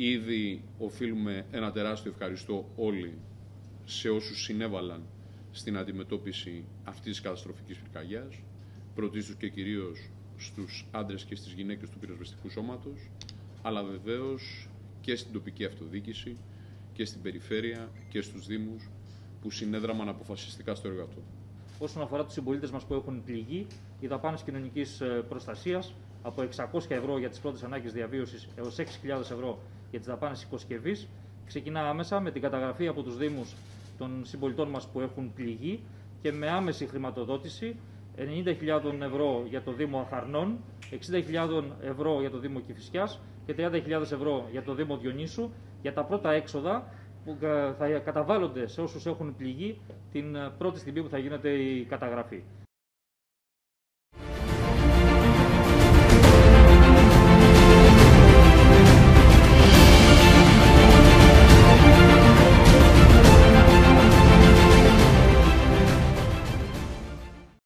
Ήδη οφείλουμε ένα τεράστιο ευχαριστώ όλοι σε όσους συνέβαλαν στην αντιμετώπιση αυτής της καταστροφικής πυρκαγιάς, πρωτίστως και κυρίως στους άντρες και στις γυναίκες του πυροσβεστικού σώματος, αλλά βεβαίως και στην τοπική αυτοδιοίκηση και στην περιφέρεια και στους δήμους που συνέδραμαν αποφασιστικά στο έργο αυτό. Όσον αφορά τους συμπολίτες μας που έχουν πληγεί, οι δαπάνες κοινωνικής προστασίας από 600 ευρώ για τις πρώτες ανάγκες διαβίωσης έως 6.000 ευρώ για τις δαπάνες οικοσκευής. Ξεκινά άμεσα με την καταγραφή από τους Δήμους των συμπολιτών μας που έχουν πληγεί και με άμεση χρηματοδότηση 90.000 ευρώ για το Δήμο Αχαρνών, 60.000 ευρώ για το Δήμο Κηφισιάς και 30.000 ευρώ για το Δήμο Διονύσου για τα πρώτα έξοδα που θα καταβάλλονται σε όσους έχουν πληγεί την πρώτη στιγμή που θα γίνεται η καταγραφή.